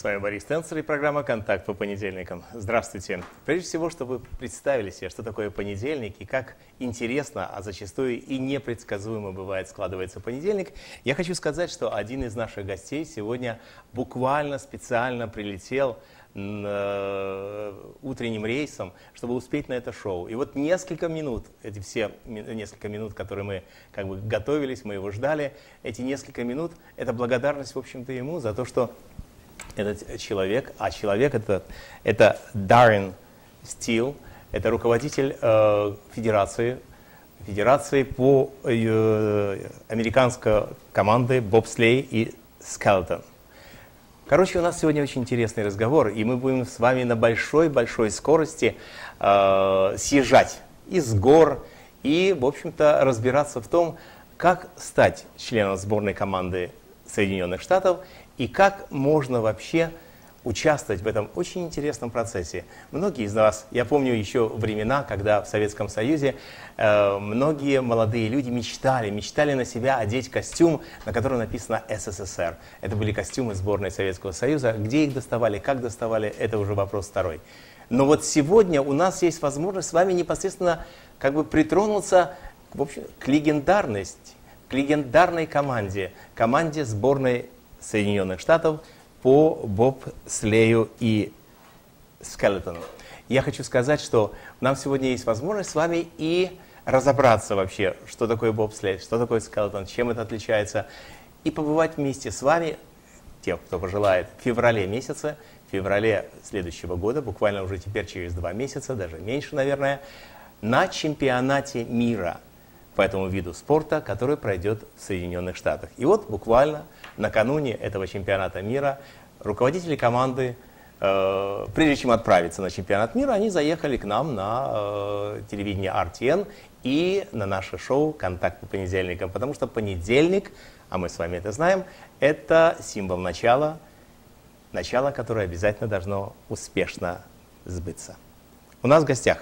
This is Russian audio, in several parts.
вами Борис Тенцер и программа «Контакт по понедельникам». Здравствуйте. Прежде всего, чтобы вы представили себе, что такое понедельник и как интересно, а зачастую и непредсказуемо бывает складывается понедельник, я хочу сказать, что один из наших гостей сегодня буквально специально прилетел утренним рейсом, чтобы успеть на это шоу. И вот несколько минут, эти все несколько минут, которые мы как бы готовились, мы его ждали, эти несколько минут — это благодарность, в общем-то, ему за то, что этот человек, а человек это Даррен Стил, это руководитель федерации по американской команды бобслей и скелетон. Короче, у нас сегодня очень интересный разговор, и мы будем с вами на большой-большой скорости съезжать из гор и, в общем-то, разбираться в том, как стать членом сборной команды Соединенных Штатов и как можно вообще участвовать в этом очень интересном процессе. Многие из вас, я помню еще времена, когда в Советском Союзе многие молодые люди мечтали на себя одеть костюм, на котором написано СССР. Это были костюмы сборной Советского Союза. Где их доставали, как доставали, это уже вопрос второй. Но вот сегодня у нас есть возможность с вами непосредственно как бы притронуться в общем, к легендарной команде сборной Соединенных Штатов по бобслею и скелетону. Я хочу сказать, что нам сегодня есть возможность с вами и разобраться вообще, что такое бобслей, что такое скелетон, чем это отличается, и побывать вместе с вами, те, кто пожелает, в феврале следующего года, буквально уже теперь через 2 месяца, даже меньше, наверное, на чемпионате мира по этому виду спорта, который пройдет в Соединенных Штатах. И вот буквально накануне этого чемпионата мира руководители команды, прежде чем отправиться на чемпионат мира, они заехали к нам на телевидение RTN и на наше шоу «Контакт по понедельникам», потому что понедельник, а мы с вами это знаем, это символ начала, которое обязательно должно успешно сбыться. У нас в гостях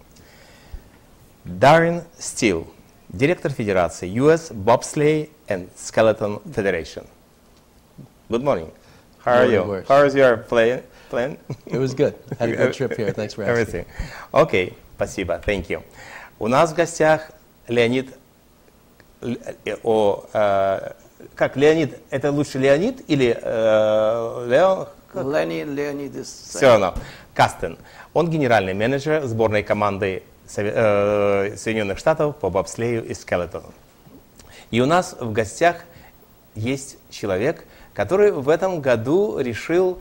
Даррен Стил, директор Федерации US Bobsleigh and Skeleton Federation. Good morning. How are you? How is your plane? It was good. Had a good trip here. Thanks for asking. Everything. Okay, спасибо. Thank you. У нас в гостях Леонид. Как Леонид? Это лучше Леонид или Леонид is все равно. Кастен. Он генеральный менеджер сборной команды Соединенных Штатов по бобслею и скелетону. И у нас в гостях есть человек, который в этом году решил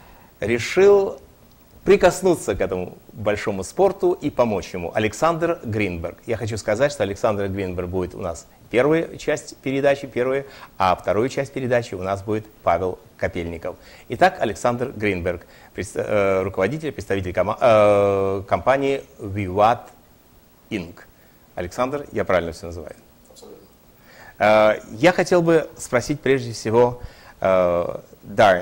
прикоснуться к этому большому спорту и помочь ему. Александр Гринберг. Я хочу сказать, что Александр Гринберг будет у нас первую часть передачи, а вторую часть передачи у нас будет Павел Копельников. Итак, Александр Гринберг, руководитель, представитель компании Vivat Inc. Александр, я правильно все называю? Абсолютно. Я хотел бы спросить прежде всего, Даррен,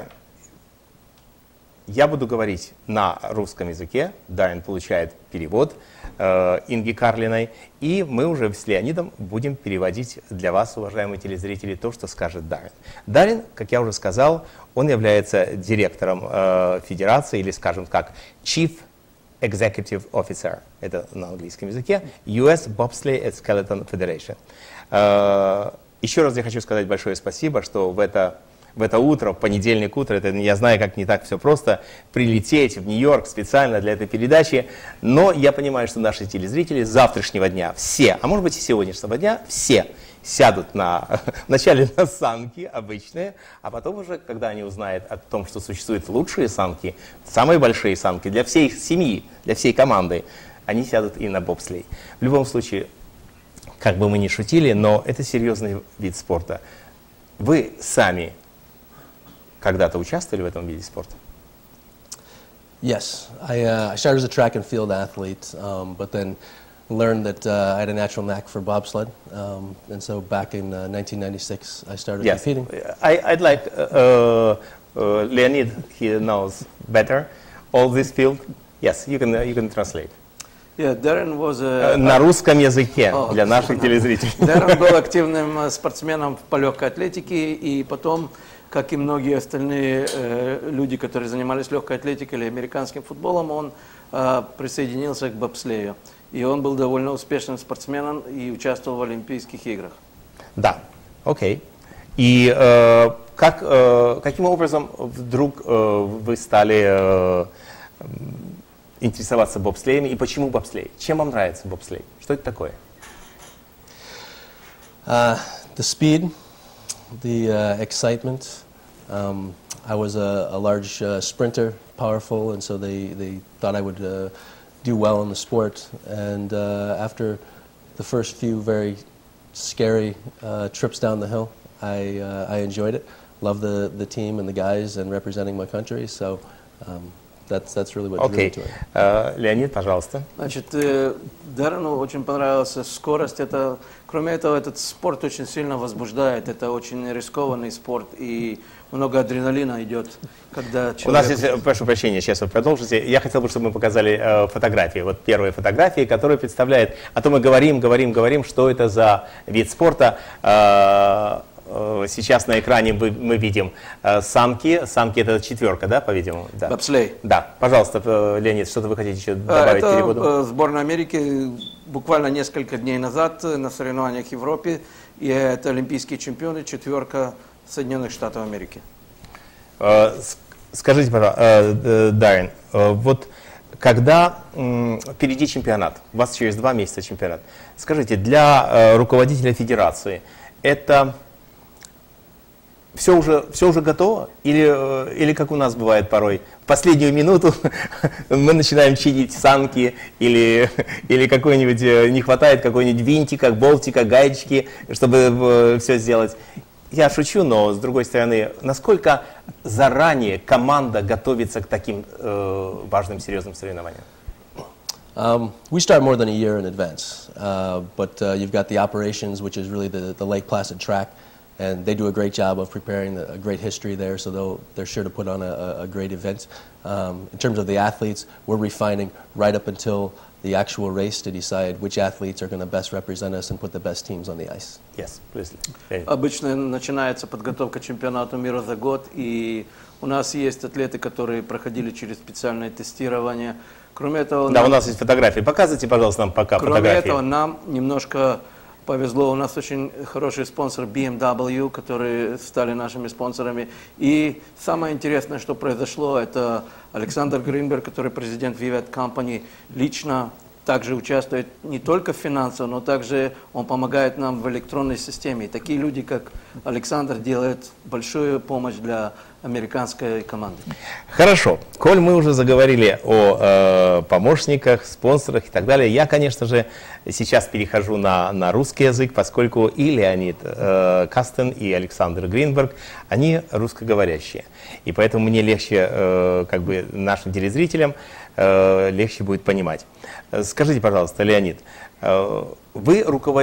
я буду говорить на русском языке, Даррен получает перевод Инги Карлиной, и мы уже с Леонидом будем переводить для вас, уважаемые телезрители, то, что скажет Даррен. Даррен, как я уже сказал, он является директором федерации, или, скажем как, Chief Executive Officer, это на английском языке, US Bobsleigh and Skeleton Federation. Еще раз я хочу сказать большое спасибо, что в это утро, в понедельник утро, это, я знаю, как не так все просто, прилететь в Нью-Йорк специально для этой передачи, но я понимаю, что наши телезрители с завтрашнего дня все, а может быть и сегодняшнего дня, все сядут вначале на санки обычные, а потом уже, когда они узнают о том, что существуют лучшие санки, самые большие санки для всей семьи, для всей команды, они сядут и на бобслей. В любом случае, как бы мы ни шутили, но это серьезный вид спорта. Вы сами когда-то участвовали в этом виде спорта? Yes, I started as a track and field athlete, but then learned that I had a natural knack for bobsled, and so back in 1996 I started competing. I'd like Leonid, he knows better all this field. Yes, you can translate. Darren was a, на русском языке для наших телезрителей. Darren был активным спортсменом по легкой атлетике, и потом, как и многие остальные люди, которые занимались легкой атлетикой или американским футболом, он присоединился к бобслею. И он был довольно успешным спортсменом и участвовал в Олимпийских играх. Да, окей. И каким образом вдруг вы стали интересоваться бобслеем, и почему бобслей? Чем вам нравится бобслей? Что это такое? The speed, the excitement. I was a large sprinter, powerful, and so they thought I would do well in the sport. And after the first few very scary trips down the hill, I enjoyed it. Loved the team and the guys and representing my country. So that's really what drew me to it. Леонид, пожалуйста. Значит, Даррену очень понравилась скорость. Кроме этого, этот спорт очень сильно возбуждает. Это очень рискованный спорт, и много адреналина идет, когда человек... У нас здесь, прошу прощения, сейчас вы продолжите. Я хотел бы, чтобы мы показали фотографии. Вот первые фотографии, которые представляют... А то мы говорим, что это за вид спорта. Сейчас на экране мы видим самки. Самки — это четверка, да, по-видимому? Да. Бобслей. Да. Пожалуйста, Леонид, что-то вы хотите еще добавить к переводу? Это сборная Америки буквально несколько дней назад на соревнованиях в Европе. И это олимпийские чемпионы, четверка Соединенных Штатов Америки. Скажите, пожалуйста, Даррен, вот когда впереди чемпионат, у вас через 2 месяца чемпионат, скажите, для руководителя федерации это все уже готово? Или как у нас бывает порой, в последнюю минуту мы начинаем чинить санки, или какой-нибудь, не хватает какой-нибудь винтика, болтика, гаечки, чтобы все сделать? Я шучу, но с другой стороны, насколько заранее команда готовится к таким важным, серьезным соревнованиям? We start more than a year in advance, but you've got the operations, which is really the Lake Placid track, and they do a great job of preparing a great history there, so they're sure to put on a great event. In terms of the athletes, we're refining right up until the actual race to decide which athletes are going to best represent us and put the best teams on the ice. Yes, please. Обычно начинается подготовка к чемпионату мира за год, и у нас есть атлеты, которые проходили через специальное тестирование. Кроме этого, да, у нас есть фотографии. Показывайте, пожалуйста, нам пока фотографии. Кроме этого, нам немножко повезло. У нас очень хороший спонсор BMW, которые стали нашими спонсорами. И самое интересное, что произошло, это Александр Гринберг, который президент Vivet Company, лично также участвует не только в финансах, но также он помогает нам в электронной системе. И такие люди, как Александр, делают большую помощь для американской команды. Хорошо. Коль мы уже заговорили о помощниках, спонсорах и так далее, я, конечно же, сейчас перехожу на русский язык, поскольку и Леонид Кастен, и Александр Гринберг, они русскоговорящие. И поэтому мне легче, как бы нашим телезрителям, легче будет понимать. Скажите, пожалуйста, Леонид, вы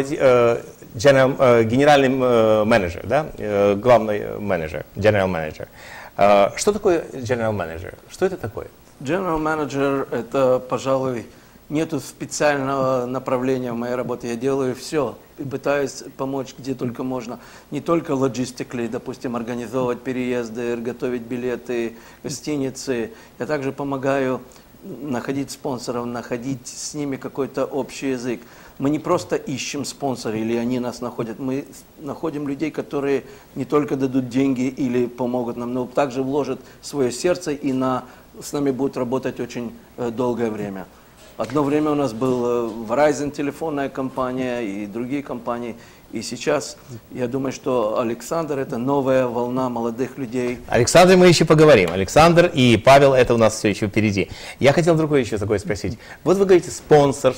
генеральный менеджер, да? Главный менеджер, general manager. Что такое general manager? Что это такое? General manager — это, пожалуй, нету специального направления в моей работе. Я делаю все и пытаюсь помочь где только можно. Не только logistically, допустим, организовывать переезды, готовить билеты, гостиницы. Я также помогаю находить спонсоров, находить с ними какой-то общий язык. Мы не просто ищем спонсоров, или они нас находят, мы находим людей, которые не только дадут деньги или помогут нам, но также вложат свое сердце и с нами будут работать очень долгое время. Одно время у нас был Verizon телефонная компания и другие компании. И сейчас, я думаю, что Александр — это новая волна молодых людей. Александр, мы еще поговорим. Александр и Павел, это у нас все еще впереди. Я хотел другое еще такое спросить. Вот вы говорите спонсор.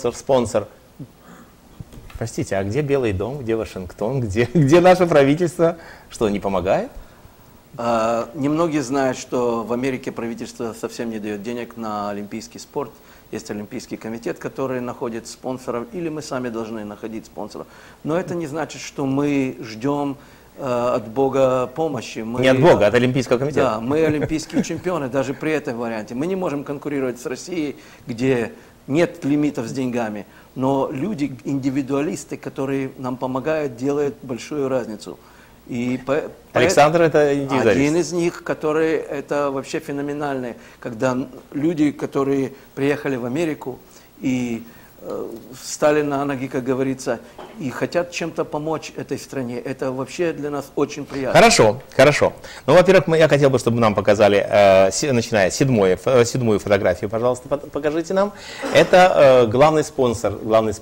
Простите, а где Белый дом, где Вашингтон, где наше правительство? Что, не помогает? Немногие знают, что в Америке правительство совсем не дает денег на олимпийский спорт. Есть Олимпийский комитет, который находит спонсоров, или мы сами должны находить спонсоров. Но это не значит, что мы ждем от Бога помощи. Не от Бога, от Олимпийского комитета. Да, мы олимпийские чемпионы, даже при этом варианте. Мы не можем конкурировать с Россией, где нет лимитов с деньгами, но люди, индивидуалисты, которые нам помогают, делают большую разницу. И Александр это индивидуалист. один из них, который это вообще феноменальный, когда люди, которые приехали в Америку и встали на ноги, как говорится, и хотят чем-то помочь этой стране. Это вообще для нас очень приятно. Хорошо, хорошо. Ну, во-первых, я хотел бы, чтобы нам показали, начиная седьмую фотографию, пожалуйста, покажите нам. Это главный спонсор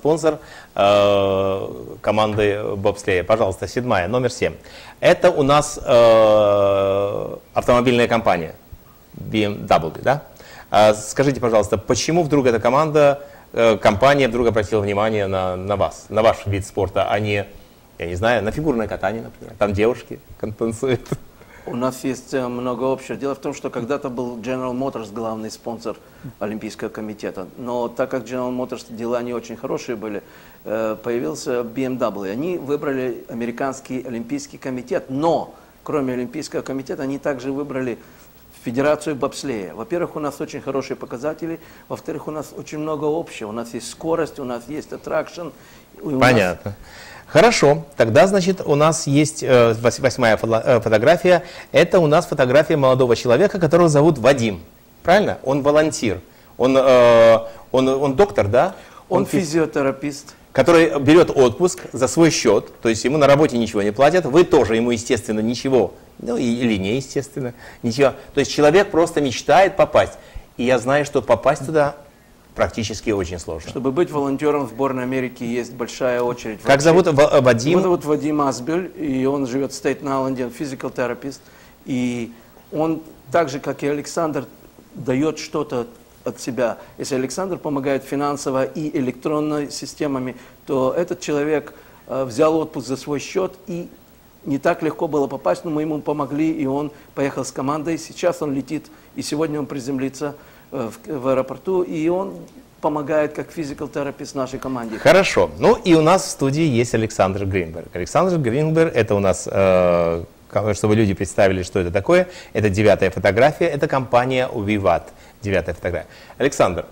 команды бобслея. Пожалуйста, седьмая, номер 7. Это у нас автомобильная компания BMW, да? Скажите, пожалуйста, почему вдруг эта компания вдруг обратила внимание на вас, на ваш вид спорта, а не, я не знаю, на фигурное катание, например. Там девушки танцуют. У нас есть много общего. Дело в том, что когда-то был General Motors главный спонсор Олимпийского комитета. Но так как General Motors дела не очень хорошие были, появился BMW. Они выбрали американский Олимпийский комитет. Но, кроме Олимпийского комитета, они также выбрали Федерацию бобслея. Во-первых, у нас очень хорошие показатели. Во-вторых, у нас очень много общего. У нас есть скорость, у нас есть аттракшн. Понятно. Хорошо, тогда, значит, у нас есть восьмая фотография. Это у нас фотография молодого человека, которого зовут Вадим. Правильно? Он волонтер. Он доктор, да? Он физиотерапевт. Который берет отпуск за свой счет, то есть ему на работе ничего не платят, вы тоже ему, естественно, ничего, ну или не естественно, ничего. То есть человек просто мечтает попасть. И я знаю, что попасть туда практически очень сложно. Чтобы быть волонтером в сборной Америки, есть большая очередь. Как зовут Вадим? Его зовут Вадим Асбель, и он живет в Стейтен-Айленде, он физиотерапевт. И он, так же, как и Александр, дает что-то от себя. Если Александр помогает финансово и электронной системами, то этот человек взял отпуск за свой счет, и не так легко было попасть, но мы ему помогли, и он поехал с командой. Сейчас он летит, и сегодня он приземлится в аэропорту, и он помогает как физиотерапевт нашей команде. Хорошо. Ну и у нас в студии есть Александр Гринберг. Александр Гринберг, это у нас, чтобы люди представили, что это такое, это 9-я фотография, это компания Vivat. 9-я фотография. Александр,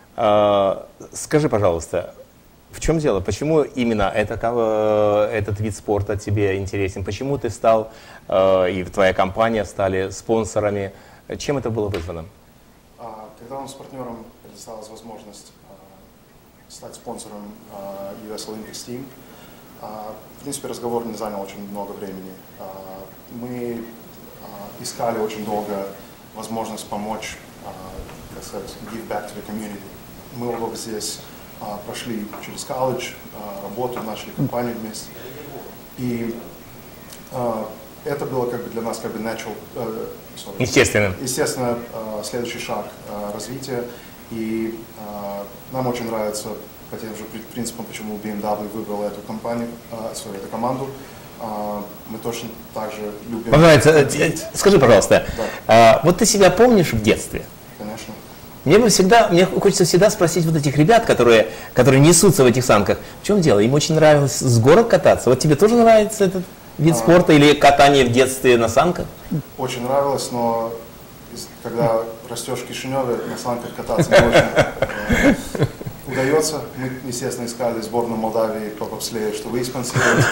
скажи, пожалуйста, в чем дело? Почему именно этот вид спорта тебе интересен? Почему ты стал, и твоя компания стали спонсорами? Чем это было вызвано? Когда нам с партнером предоставилась возможность стать спонсором US Olympics Team, в принципе, разговор не занял очень много времени. Мы искали очень долго возможность помочь, как сказать, give back to the community. Мы оба здесь прошли через колледж, работу, начали компанию вместе. И это было как бы для нас как бы естественно, следующий шаг развития. И нам очень нравится по тем же принципам, почему BMW выбрал эту компанию, эту команду. Мы точно так же любим... Скажи, пожалуйста, вот ты себя помнишь в детстве? Конечно. Мне хочется всегда спросить вот этих ребят, которые несутся в этих санках, в чем дело? Им очень нравилось с горок кататься. Вот тебе тоже нравится этот вид спорта или катание в детстве на санках? Очень нравилось, но когда растешь в Кишиневе, на санках кататься не очень удается. Мы, естественно, искали сборную Молдавии по бобслею, чтобы их спонсировать.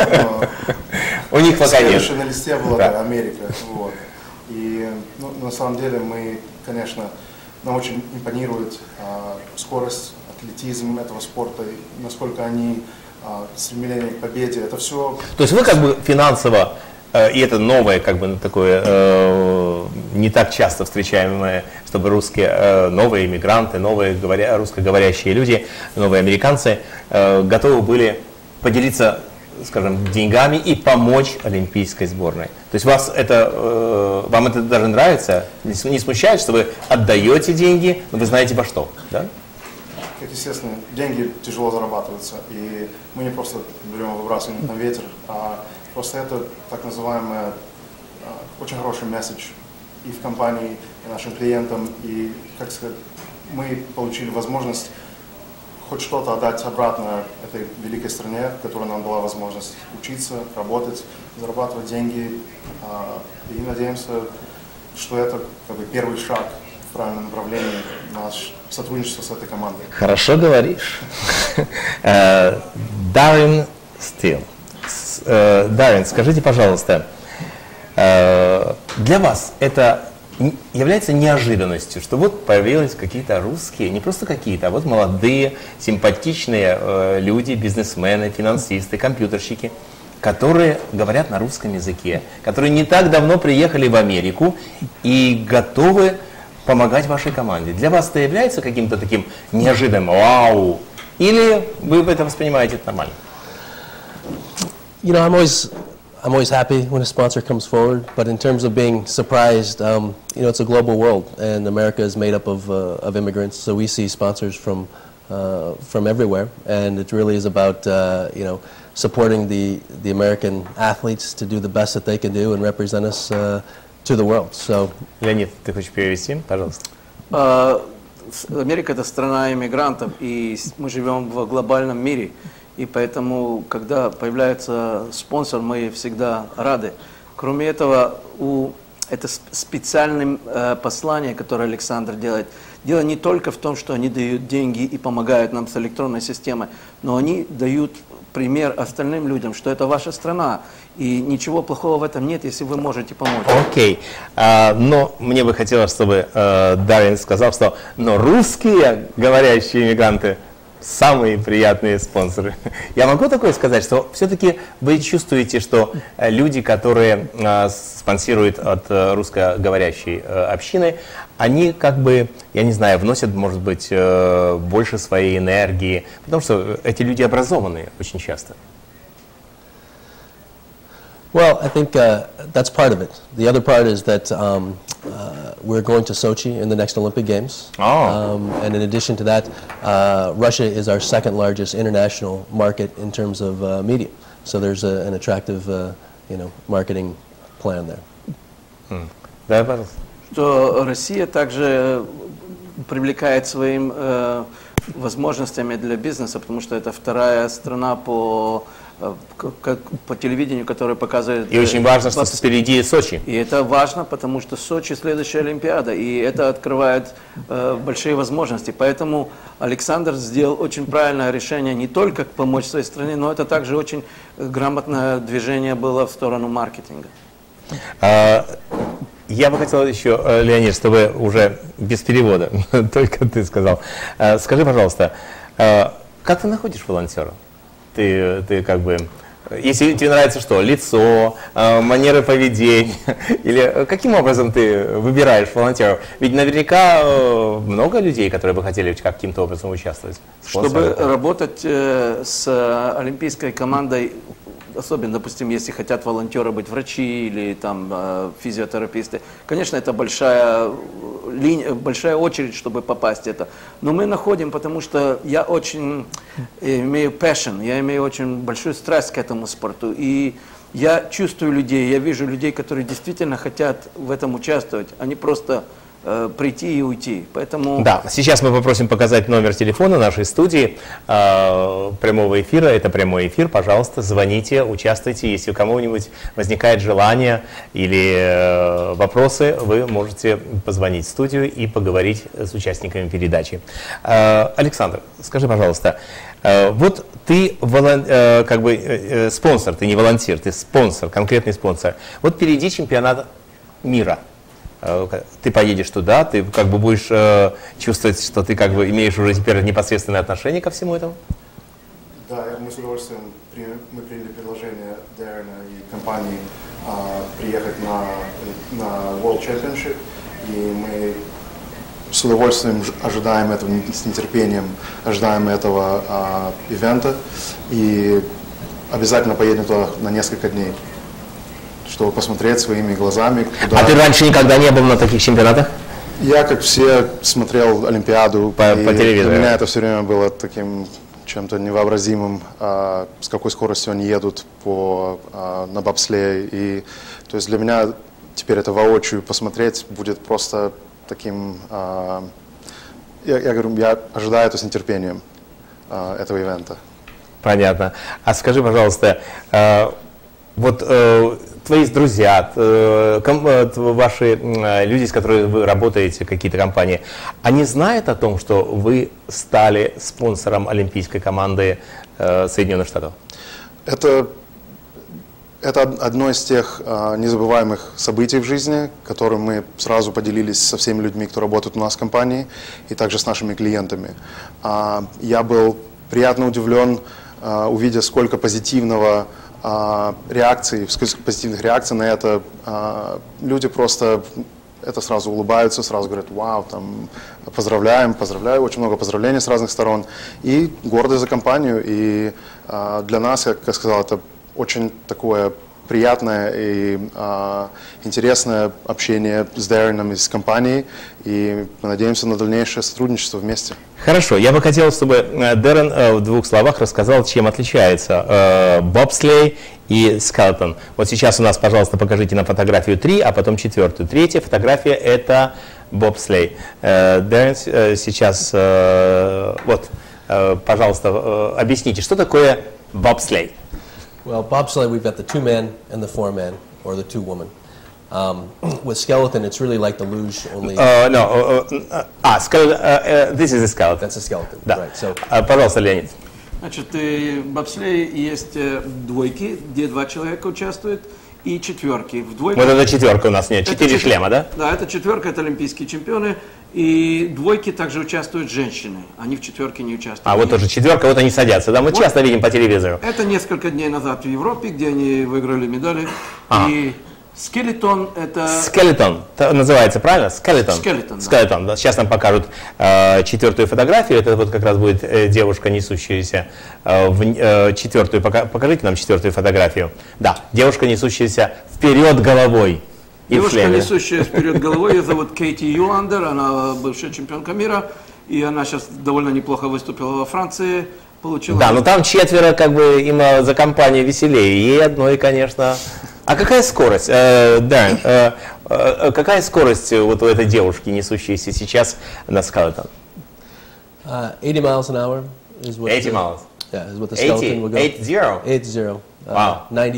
У них пока нет. Следующая на листе была Америка. Вот. И на самом деле мы, конечно, нам очень импонирует скорость, атлетизм этого спорта, насколько они стремление к победе, это все. То есть вы как бы финансово, и это новое, как бы такое, не так часто встречаемое, чтобы новые иммигранты, новые русскоговорящие люди, новые американцы готовы были поделиться, скажем, деньгами и помочь олимпийской сборной. То есть вам это даже нравится? Не смущает, что вы отдаете деньги, но вы знаете во что, да? Как естественно, деньги тяжело зарабатываются, и мы не просто берем и выбрасываем на ветер, а просто это так называемый очень хороший месседж и в компании, и нашим клиентам, и, как сказать, мы получили возможность хоть что-то отдать обратно этой великой стране, которая нам дала возможность учиться, работать, зарабатывать деньги, и надеемся, что это как бы первый шаг в правильном направлении наше сотрудничество с этой командой. Хорошо говоришь. Даррен Стил. Даррен, скажите, пожалуйста, для вас это является неожиданностью, что вот появились какие-то русские, не просто какие-то, а вот молодые, симпатичные люди, бизнесмены, финансисты, компьютерщики, которые говорят на русском языке, которые не так давно приехали в Америку и готовы помогать вашей команде. Для вас это является каким-то таким неожиданным «вау» или вы это воспринимаете нормально? You know, I'm always happy when a sponsor comes forward, but in terms of being surprised, you know, it's a global world, and America is made up of immigrants, so we see sponsors from everywhere, and it really is about, you know, supporting the American athletes to do the best that they can do and represent us to the world. So, Леонид, ты хочешь перевести? Пожалуйста. Америка – это страна иммигрантов, и мы живем в глобальном мире. И поэтому, когда появляется спонсор, мы всегда рады. Кроме этого, это специальное послание, которое Александр делает. Дело не только в том, что они дают деньги и помогают нам с электронной системой, но они дают пример остальным людям, что это ваша страна. И ничего плохого в этом нет, если вы можете помочь. Окей. Но мне бы хотелось, чтобы Даррен сказал, что но русские говорящие иммигранты самые приятные спонсоры. Я могу такое сказать, что все-таки вы чувствуете, что люди, которые спонсируют от русскоговорящей общины, они как бы, я не знаю, вносят, может быть, больше своей энергии, потому что эти люди образованные очень часто. well, I think that's part of it. The other part is that we're going to Sochi in the next Olympic Games. And in addition to that, Russia is our second largest international market in terms of media. So there's an attractive, you know, marketing plan there. Да, пожалуйста. Что Россия также привлекает своим возможностями для бизнеса, потому что это вторая страна по телевидению, которая показывает... И очень важно, что впереди Сочи. И это важно, потому что Сочи следующая Олимпиада, и это открывает большие возможности. Поэтому Александр сделал очень правильное решение не только помочь своей стране, но это также очень грамотное движение было в сторону маркетинга. Я бы хотел еще, Леонид, чтобы уже без перевода, только ты сказал. Скажи, пожалуйста, как ты находишь волонтера? Ты как бы, если тебе нравится что, лицо, манеры поведения, или каким образом ты выбираешь волонтеров? Ведь наверняка много людей, которые бы хотели каким-то образом участвовать. Чтобы работать с олимпийской командой, особенно, допустим, если хотят волонтеры быть врачи или там физиотераписты, конечно, это большая очередь, чтобы попасть в это. Но мы находим, потому что я очень имею passion, я имею очень большую страсть к этому спорту. И я чувствую людей, я вижу людей, которые действительно хотят в этом участвовать, а не просто прийти и уйти. Поэтому... Да, сейчас мы попросим показать номер телефона нашей студии прямого эфира. Это прямой эфир. Пожалуйста, звоните, участвуйте. Если у кого-нибудь возникает желание или вопросы, вы можете позвонить в студию и поговорить с участниками передачи. Александр, скажи, пожалуйста, вот ты как бы спонсор, ты не волонтер, ты спонсор, конкретный спонсор. Вот впереди чемпионат мира. Ты поедешь туда, ты как бы будешь чувствовать, что ты как бы имеешь уже теперь непосредственное отношение ко всему этому? Да, мы с удовольствием приняли предложение Даррена и компании приехать на World Championship, и мы с удовольствием ожидаем этого, с нетерпением ожидаем этого ивента, и обязательно поедем туда на несколько дней, чтобы посмотреть своими глазами. Куда... А ты раньше никогда не был на таких чемпионатах? Я, как все, смотрел Олимпиаду. По телевизору. Для меня это все время было таким чем-то невообразимым, с какой скоростью они едут на бобслее. И, то есть для меня теперь это воочию посмотреть будет просто таким... Я говорю, я ожидаю это с нетерпением, этого ивента. Понятно. А скажи, пожалуйста, вот твои друзья, ваши люди, с которыми вы работаете, какие-то компании, они знают о том, что вы стали спонсором олимпийской команды Соединенных Штатов? Это одно из тех незабываемых событий в жизни, которым мы сразу поделились со всеми людьми, кто работает у нас в компании, и также с нашими клиентами. Я был приятно удивлен, увидя, сколько позитивных реакций на это. Люди просто это сразу улыбаются, сразу говорят: вау, там, поздравляю, очень много поздравлений с разных сторон. И горды за компанию. И для нас, как я сказал, это очень такое приятное и интересное общение с Дарреном и с компанией, и мы надеемся на дальнейшее сотрудничество вместе. Хорошо, я бы хотел, чтобы Даррен в двух словах рассказал, чем отличается бобслей и скелетон. Вот сейчас у нас, пожалуйста, покажите нам фотографию 3, а потом 4-ю. Третья фотография — это бобслей. Даррен, сейчас, вот, пожалуйста, объясните, что такое бобслей? Well, bobsleigh, we've got the 2-man and the 4-man, or the 2-woman. With skeleton, it's really like the luge, only... Skeleton, this is a skeleton. That's a skeleton, Да. right. So, пожалуйста, Леонид. Значит, в бобслее есть двойки, где 2 человека участвуют, и четверки. В двойках... Вот это четверка у нас, нет, 4 шлема, да? Да, это четверка, это олимпийские чемпионы. И двойки также участвуют женщины. Они в четверке не участвуют. А вот тоже четверка, вот они садятся, да? Мы вот. Часто видим по телевизору. Это несколько дней назад в Европе, где они выиграли медали. И скелетон это... Скелетон, называется, правильно? Скелетон. Скелетон, да. Скелетон, да. Сейчас нам покажут 4-ю фотографию. Это вот как раз будет девушка, несущаяся в 4-ю. Покажите нам 4-ю фотографию. Да, девушка, несущаяся вперед головой. Девушка, несущая вперед головой, ее зовут Кейти Юландер, она бывшая чемпионка мира, и она сейчас довольно неплохо выступила во Франции, получила... Да, но там 4, как бы, им за компанию веселее, ей одной, конечно. А какая скорость, Даррен, какая скорость вот у этой девушки, несущейся сейчас на скелетон? 80 miles an hour is what... 80 miles? Yeah, is what the skeleton will go. 80? 80. Вау,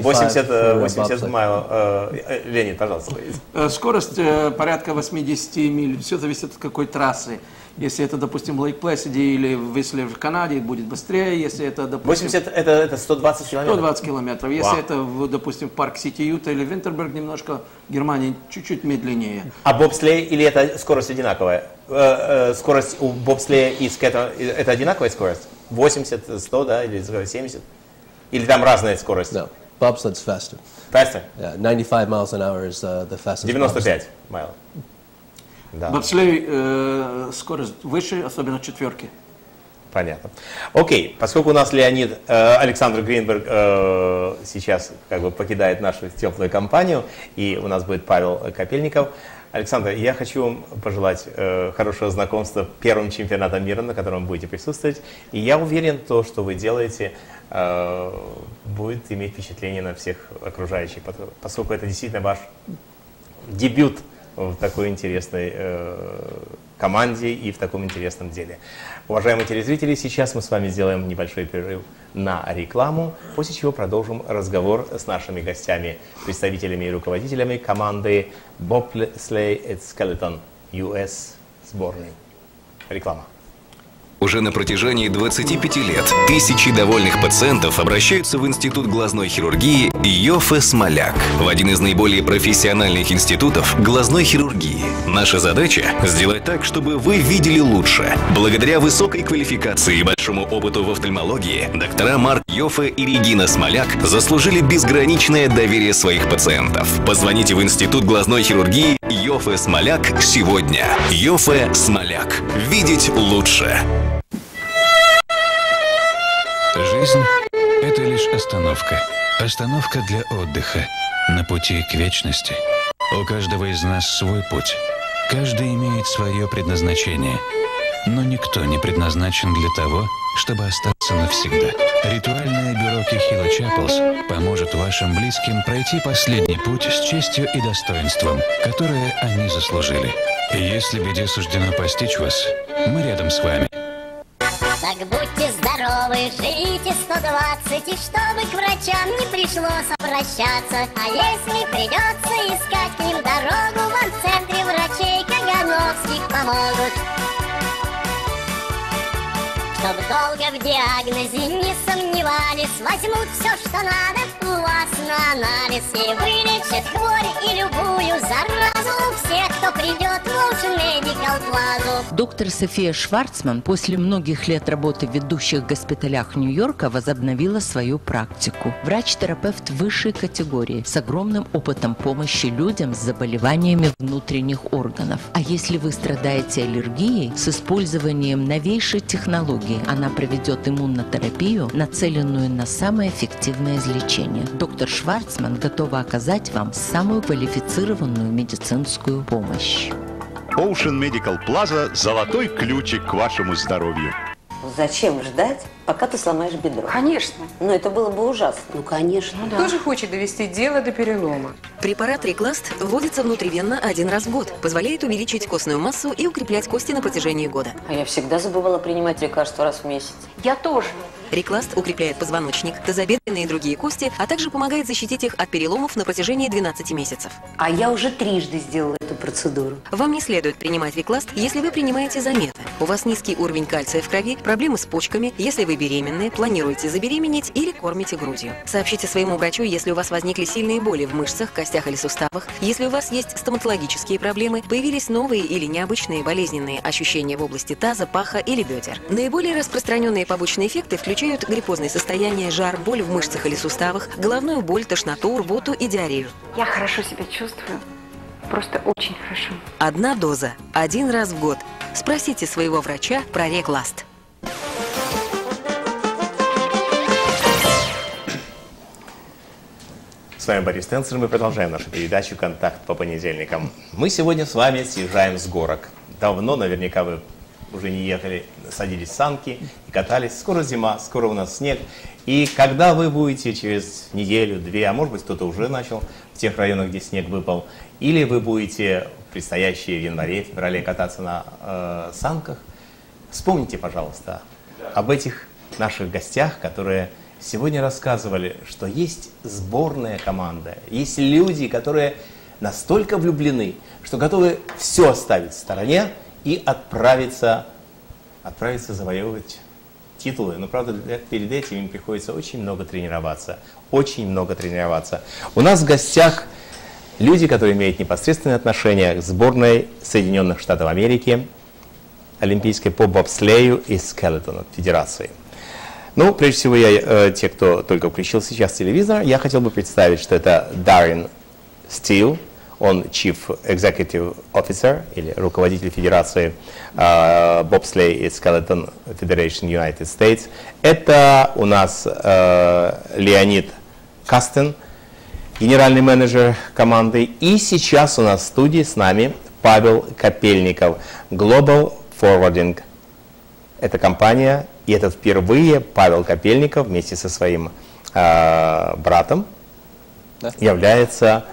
80 bobsleigh. майл. Леонид, пожалуйста. Скорость порядка 80 миль, все зависит от какой трассы. Если это, допустим, в Лейк-Плэсиде или в Висле в Канаде, будет быстрее. Если это, допустим... 80 это 120 километров? 120 километров. Если это, допустим, в Парк-Сити Юта или Винтерберг немножко, Германия чуть-чуть медленнее. А бобслей или это скорость одинаковая? Скорость у бобслея и скета это одинаковая скорость? 80, 100, да, или 70? Или там разная скорость? No, bobsledd's faster. Faster? Yeah, 95 miles an hour is the fastest. 95 майл. Да. Бобслей скорость выше, особенно четверки. Понятно. Окей, поскольку у нас Леонид Александр Гринберг сейчас как бы покидает нашу теплую компанию, и у нас будет Павел Капельников. Александр, я хочу вам пожелать хорошего знакомства первым чемпионатом мира, на котором вы будете присутствовать. И я уверен, то, что вы делаете, будет иметь впечатление на всех окружающих, поскольку это действительно ваш дебют в такой интересной команде и в таком интересном деле. Уважаемые телезрители, сейчас мы с вами сделаем небольшой перерыв на рекламу, после чего продолжим разговор с нашими гостями, представителями и руководителями команды Bobsleigh and Skeleton US сборной. Реклама. Уже на протяжении 25 лет тысячи довольных пациентов обращаются в Институт глазной хирургии Йоффе Смоляк, в один из наиболее профессиональных институтов глазной хирургии. Наша задача – сделать так, чтобы вы видели лучше. Благодаря высокой квалификации и большому опыту в офтальмологии, доктора Марк Йоффе и Регина Смоляк заслужили безграничное доверие своих пациентов. Позвоните в Институт глазной хирургии Йоффе Смоляк сегодня. Йоффе Смоляк. Видеть лучше. Жизнь – это лишь остановка. Остановка для отдыха. На пути к вечности. У каждого из нас свой путь. Каждый имеет свое предназначение. Но никто не предназначен для того, чтобы остаться навсегда. Ритуальное бюро Кихила Чаплс поможет вашим близким пройти последний путь с честью и достоинством, которое они заслужили. И если беде суждено постичь вас, мы рядом с вами. Так будьте здоровы! здоровы, живите 120, и чтобы к врачам не пришлось обращаться. А если придется искать к ним дорогу, вам в центре врачей Кагановских помогут. Чтоб долго в диагнозе не сомневались, возьмут все, что надо у вас на анализ, и вылечат хворь и любую заразу у всех, кто придет в Ocean Medical Plaza. Доктор София Шварцман после многих лет работы в ведущих госпиталях Нью-Йорка возобновила свою практику. Врач-терапевт высшей категории с огромным опытом помощи людям с заболеваниями внутренних органов. А если вы страдаете аллергией, с использованием новейшей технологии она проведет иммунотерапию, нацеленную на самое эффективное излечение. Доктор Шварцман готова оказать вам самую квалифицированную медицинскую помощь. Ocean Medical Plaza – золотой ключик к вашему здоровью. Зачем ждать, пока ты сломаешь бедро? Конечно. Но это было бы ужасно. Ну, конечно. Ну, да. Кто же хочет довести дело до перелома? Препарат Рекласт вводится внутривенно 1 раз в год. Позволяет увеличить костную массу и укреплять кости на протяжении года. А я всегда забывала принимать лекарства раз в месяц. Я тоже. Рекласт укрепляет позвоночник, тазобедренные и другие кости, а также помогает защитить их от переломов на протяжении 12 месяцев. А я уже 3 сделала эту процедуру. Вам не следует принимать Рекласт, если вы принимаете заметы. У вас низкий уровень кальция в крови, проблемы с почками, если вы беременны, планируете забеременеть или кормите грудью. Сообщите своему врачу, если у вас возникли сильные боли в мышцах, костях или суставах, если у вас есть стоматологические проблемы, появились новые или необычные болезненные ощущения в области таза, паха или бедер. Наиболее распространенные побочные эффекты включают гриппозные состояния, жар, боль в мышцах или суставах, головную боль, тошноту, рвоту и диарею. Я хорошо себя чувствую. Просто очень хорошо. 1 доза, 1 раз в год. Спросите своего врача про Рекласт. С вами Борис Тенцер, мы продолжаем нашу передачу «Контакт по понедельникам». Мы сегодня с вами съезжаем с горок. Давно наверняка вы уже не ехали, садились в санки и катались. Скоро зима, скоро у нас снег. И когда вы будете через неделю, 2, а может быть кто-то уже начал в тех районах, где снег выпал, или вы будете в предстоящие в январе, феврале кататься на санках, вспомните, пожалуйста, об этих наших гостях, которые сегодня рассказывали, что есть сборная команда, есть люди, которые настолько влюблены, что готовы все оставить в стороне и отправиться завоевывать титулы. Но, правда, перед этим им приходится очень много тренироваться. Очень много тренироваться. У нас в гостях люди, которые имеют непосредственное отношение к сборной Соединенных Штатов Америки, Олимпийской по бобслею и скелетону федерации. Ну, прежде всего, те, кто только включил сейчас телевизор, я хотел бы представить, что это Даррен Стил. Он Chief Executive Officer, или руководитель Федерации Bobsleigh и Skeleton Federation United States. Это у нас Леонид Кастен, генеральный менеджер команды. И сейчас у нас в студии с нами Павел Копельников, Global Forwarding. Это компания, и это впервые Павел Копельников вместе со своим братом является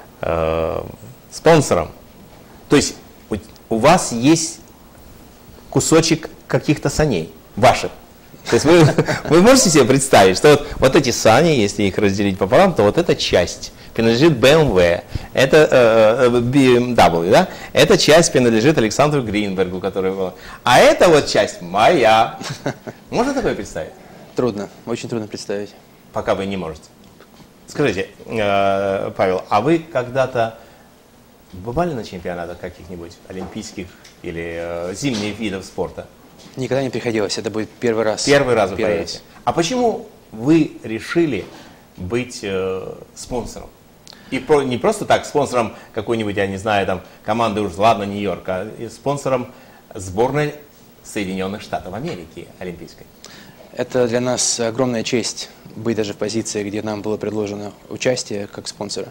спонсором. То есть у вас есть кусочек каких-то саней ваших. То есть вы можете себе представить, что вот эти сани, если их разделить пополам, то вот эта часть принадлежит BMW, это BMW, да? Эта часть принадлежит Александру Гринбергу, который был. А эта вот часть моя. Можно такое представить? Трудно, очень трудно представить. Пока вы не можете. Скажите, Павел, а вы когда-то бывали на чемпионатах каких-нибудь олимпийских или зимних видов спорта? Никогда не приходилось, это будет первый раз. Первый раз вы поедете. А почему вы решили быть спонсором? И не просто так спонсором какой-нибудь, я не знаю, там команды уж, ладно, Нью-Йорк, а спонсором сборной Соединенных Штатов Америки олимпийской? Это для нас огромная честь быть даже в позиции, где нам было предложено участие как спонсора.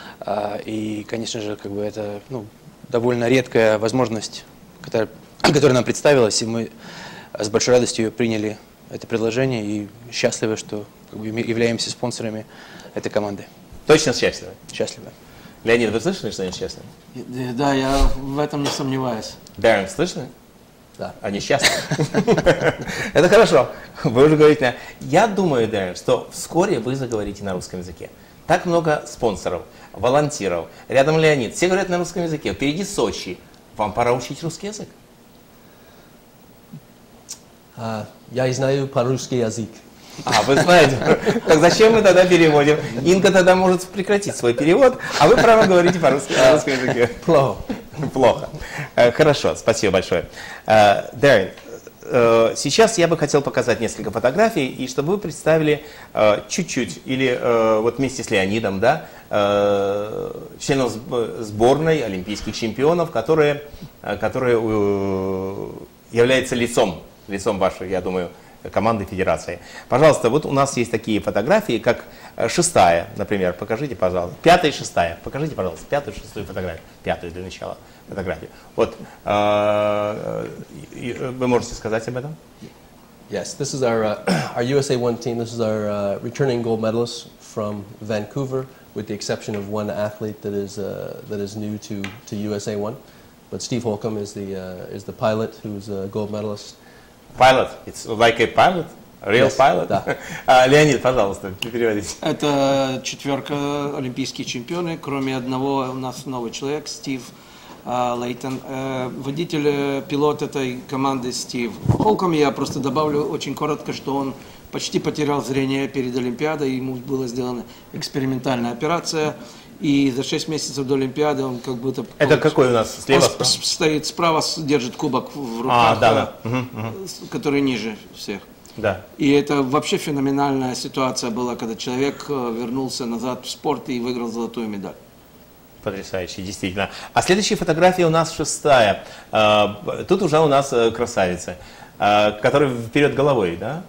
И, конечно же, как бы это довольно редкая возможность, которая нам представилась, и мы с большой радостью приняли это предложение и счастливы, что как бы являемся спонсорами этой команды. Точно счастливы? Счастливы. Леонид, вы слышали, что они счастливы? Да, я в этом не сомневаюсь. Даррен, слышали? Да. А несчастный. Это хорошо. Вы уже говорите. Я думаю, Дарин, что вскоре вы заговорите на русском языке. Так много спонсоров, волонтеров. Рядом Леонид. Все говорят на русском языке. Впереди Сочи. Вам пора учить русский язык. Я знаю по-русски язык. А, вы знаете. Так зачем мы тогда переводим? Инга тогда может прекратить свой перевод, а вы право говорите по-русски на русском языке. Плохо. Плохо. Хорошо, спасибо большое. Дарин, сейчас я бы хотел показать несколько фотографий, и чтобы вы представили чуть-чуть, или вот вместе с Леонидом, да, членов сборной олимпийских чемпионов, которые являются лицом вашей, я думаю, команды федерации. Пожалуйста, вот у нас есть такие фотографии, как 6-я, например, покажите, пожалуйста. 5-я и 6-я, покажите, пожалуйста, 5-ю и 6-ю фотографию. 5-ю для начала фотографию. Вот, вы можете сказать об этом? Yes, this is our USA 1 team. This is our returning gold medalists from Vancouver, with the exception of one athlete that is new to USA 1. But Steve Holcomb is the pilot who's a gold medalist. Pilot, it's like a pilot, a real Yes, pilot. да. Леонид, пожалуйста, переводите. Это 4 олимпийские чемпионы, кроме одного у нас новый человек, Стив Лейтон. Водитель, пилот этой команды Стив Холком. Я просто добавлю очень коротко, что он почти потерял зрение перед Олимпиадой, ему была сделана экспериментальная операция. И за 6 месяцев до Олимпиады он как будто... Это какой у нас? Слева? Он стоит справа, держит кубок в руках, который ниже всех. Да. И это вообще феноменальная ситуация была, когда человек вернулся назад в спорт и выиграл золотую медаль. Потрясающе, действительно. А следующая фотография у нас 6-я. Тут уже у нас красавица, которая вперед головой, да?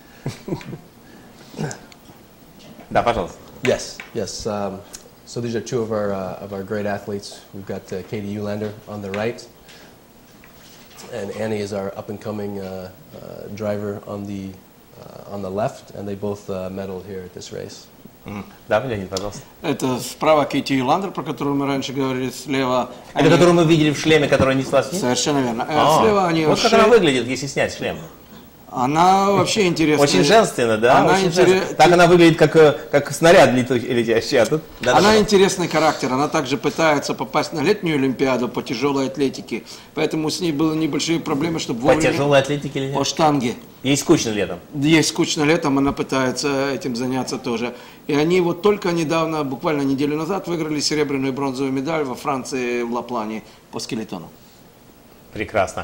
Да, пожалуйста. Yes, yes. So these are 2 of our great athletes. We've got Katie Eulander on the right, and Annie is our up-and-coming driver on the left, and they both medaled here at this race. Да, Леонид, пожалуйста. Это справа Кейти Юландер, про которую мы раньше говорили, слева... Это которую мы видели в шлеме, который несла с ним? Совершенно верно. Слева они... Вот как она выглядит, если снять шлем. Она вообще интересная. Очень женственно, да? Так она выглядит, как снаряд летящий. А тут... Она интересный характер. Она также пытается попасть на летнюю Олимпиаду по тяжелой атлетике. Поэтому с ней были небольшие проблемы, чтобы вовремя... По тяжелой атлетике или нет? По штанге. Ей скучно летом? Ей скучно летом, она пытается этим заняться тоже. И они вот только недавно, буквально неделю назад, выиграли серебряную и бронзовую медаль во Франции, в Ла-Плане по скелетону. Прекрасно.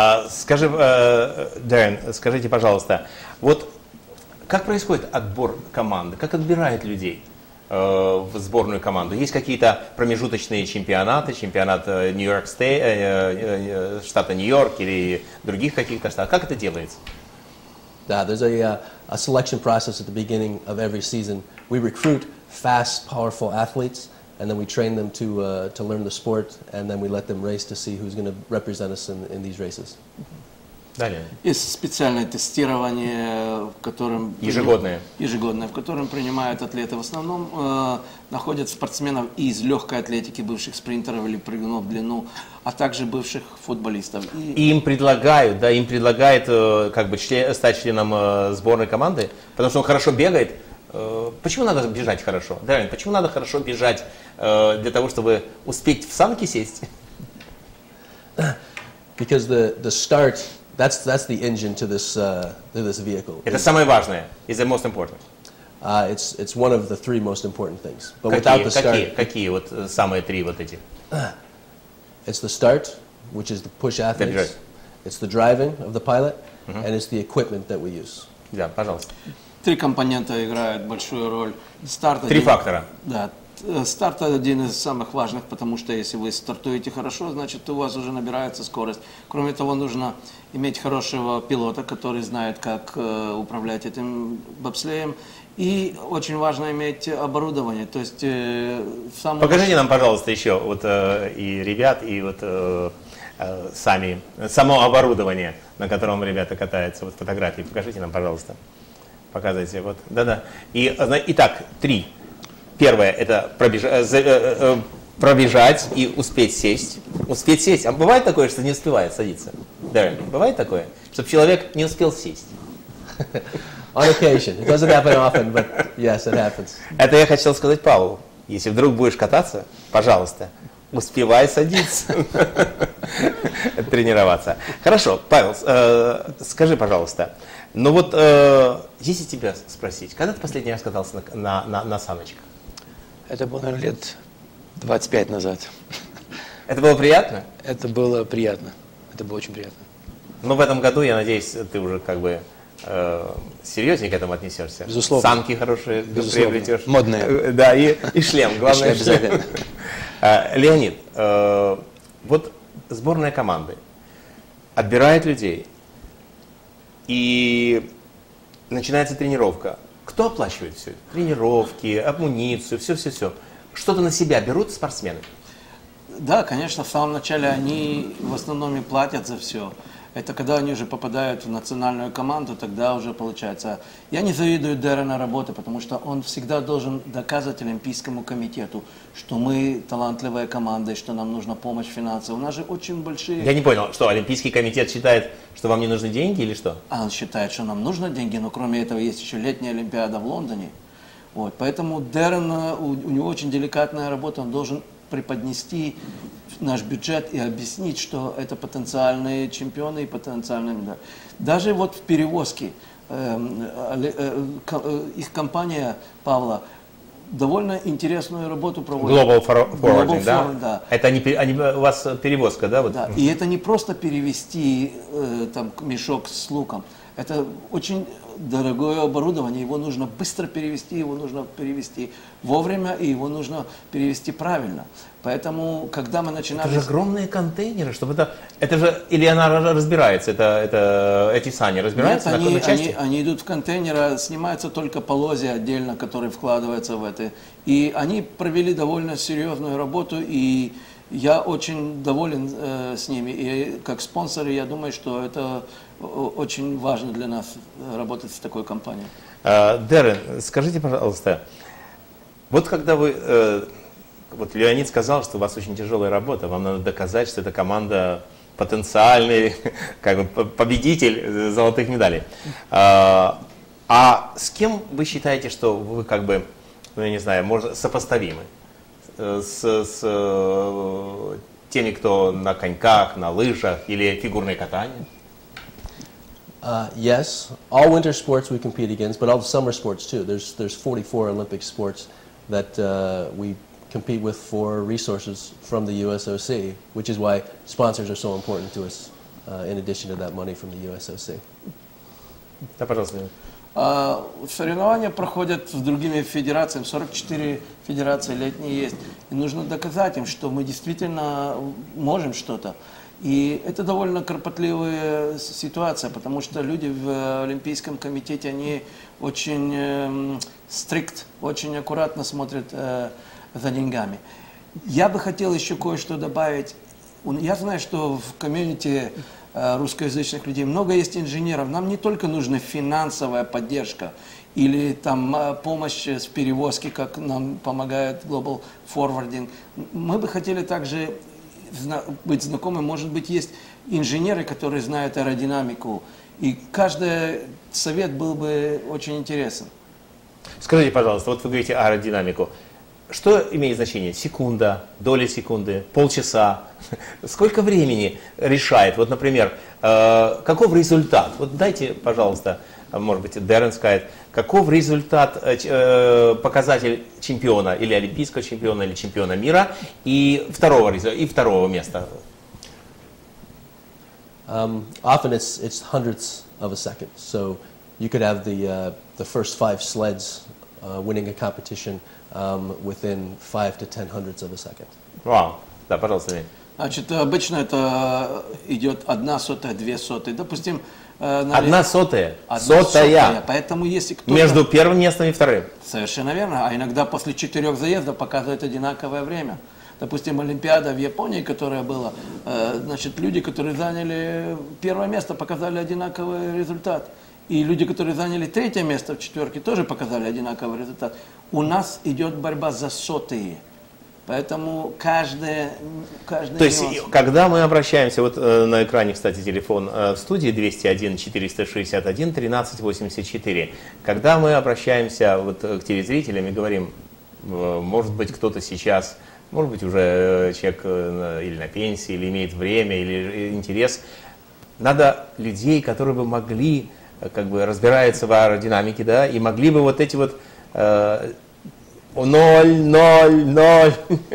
Дарин, скажите, пожалуйста, вот как происходит отбор команды? Как отбирают людей в сборную команду? Есть какие-то промежуточные чемпионаты, чемпионат Нью-Йорк штата Нью-Йорк или других каких-то штатов? Как это делается? Yeah, there's a selection process at the beginning of every season. We recruit fast, powerful athletes, and then we train them to learn the sport, and then we let them race to see who's going to represent us in these races. Далее. Есть специальное тестирование, в котором... Ежегодное. Ежегодное, в котором принимают атлеты. В основном находят спортсменов из легкой атлетики, бывших спринтеров или прыгунов в длину, а также бывших футболистов. И им предлагают, да, как бы стать членом сборной команды, потому что он хорошо бегает. Почему надо бежать хорошо? Дарин, почему надо хорошо бежать для того, чтобы успеть в санки сесть? Because the start, that's the engine to this vehicle. Это самое важное. Is the most important. It's one of the 3 most important things. But without the start, какие вот самые 3 вот эти? It's the start, which is the push athletes. It's the driving of the pilot, and it's the equipment that we use. Да, пожалуйста. 3 компонента играют большую роль. Старт 3 фактора. Да. Старт один из самых важных, потому что если вы стартуете хорошо, значит у вас уже набирается скорость. Кроме того, нужно иметь хорошего пилота, который знает, как управлять этим бобслеем. И очень важно иметь оборудование. То есть, покажите нам, пожалуйста, еще вот, и ребят, и вот само оборудование, на котором ребята катаются. Вот фотографии. Покажите нам, пожалуйста. Показывайте. Вот. Да-да. Итак, 3. Первое – это пробежать и успеть сесть. Успеть сесть. А бывает такое, что не успевает садиться? Даррен, бывает такое, чтобы человек не успел сесть? On occasion. It doesn't happen often, but yes, it happens. Это я хотел сказать Павлу. Если вдруг будешь кататься, пожалуйста, успевай садиться, тренироваться. Хорошо, Павел, скажи, пожалуйста, ну вот, если тебя спросить, когда ты последний раз катался на саночках? Это было, наверное, лет 25 назад. Это было приятно? Это было приятно. Это было очень приятно. Но в этом году, я надеюсь, ты уже как бы серьезнее к этому отнесешься. Безусловно. Санки хорошие приобретешь. Модные. Да, и шлем. Главное, шлем обязательно. Леонид, вот сборная команды отбирает людей, и начинается тренировка. Кто оплачивает все? Тренировки, амуницию, все-все-все. Что-то на себя берут спортсмены? Да, конечно, в самом начале они в основном и платят за все. Это когда они уже попадают в национальную команду, тогда уже получается. Я не завидую Даррену работе, потому что он всегда должен доказывать Олимпийскому комитету, что мы талантливая команда, и что нам нужна помощь финансовая. У нас же очень большие... Я не понял, что Олимпийский комитет считает, что вам не нужны деньги или что? А он считает, что нам нужны деньги, но кроме этого есть еще летняя Олимпиада в Лондоне. Вот. Поэтому Даррен, у него очень деликатная работа, он должен преподнести наш бюджет и объяснить, что это потенциальные чемпионы и потенциальные медали. Даже вот в перевозке их компания Павла довольно интересную работу проводит. Global Forwarding, да? Да. Это они, у вас перевозка, да? Вот? Да. И это не просто перевести там мешок с луком. Это очень дорогое оборудование, его нужно быстро перевести, его нужно перевести вовремя, и его нужно перевести правильно. Поэтому, когда мы начинали... Это же огромные контейнеры, чтобы это же, или она разбирается, эти сани разбираются? Нет, на части? они идут в контейнеры, снимаются только полозья отдельно, которые вкладываются в это. И они провели довольно серьезную работу, и я очень доволен с ними. И как спонсоры, я думаю, что это очень важно для нас работать с такой компанией. Даррен, скажите, пожалуйста, вот когда вы, вот Леонид сказал, что у вас очень тяжелая работа, вам надо доказать, что эта команда потенциальный как бы, победитель золотых медалей. А с кем вы считаете, что вы как бы, ну я не знаю, может, сопоставимы? С теми, кто на коньках, на лыжах или фигурное катание? Yes, all winter sports we compete against, but all the summer sports too. There's 44 Olympic sports that we compete with for resources from the USOC, which is why sponsors are so important to us, in addition to that money from the USOC. Да, пожалуйста. Соревнования проходят с другими федерациями, 44 федерации летние есть. И нужно доказать им, что мы действительно можем что-то. И это довольно кропотливая ситуация, потому что люди в Олимпийском комитете, они очень стрикт, очень аккуратно смотрят за деньгами. Я бы хотел еще кое-что добавить. Я знаю, что в комьюнити русскоязычных людей много есть инженеров. Нам не только нужна финансовая поддержка или там помощь с перевозки, как нам помогает Global Forwarding. Мы бы хотели также быть знакомы, может быть, есть инженеры, которые знают аэродинамику, и каждый совет был бы очень интересен. Скажите, пожалуйста, вот вы говорите аэродинамику. Что имеет значение? Секунда, доля секунды, полчаса? Сколько времени решает? Вот, например, каков результат? Вот дайте, пожалуйста, может быть, Даррен скажет, каков результат, показатель чемпиона, или олимпийского чемпиона, или чемпиона мира, и второго места? Often it's hundredths of a second. So you could have the first 5 sleds winning a competition within 5 to 10 hundredths of a second. Вау, да, пожалуйста. Значит, обычно это идет 1/100, 2/100. Допустим, 1/100? Сотая. Поэтому если кто-то... Между первым местом и вторым? Совершенно верно. А иногда после 4 заездов показывают одинаковое время. Допустим, Олимпиада в Японии, которая была, значит, люди, которые заняли 1 место, показали одинаковый результат. И люди, которые заняли 3 место в четверке, тоже показали одинаковый результат. У нас идет борьба за 100-е. Поэтому каждый То есть, когда мы обращаемся, вот на экране, кстати, телефон в студии 201-461-1384, когда мы обращаемся вот к телезрителям и говорим, может быть, кто-то сейчас, может быть, уже человек или на пенсии, или имеет время, или интерес, надо людей, которые бы могли, как бы, разбираются в аэродинамике, да, и могли бы вот эти вот 0,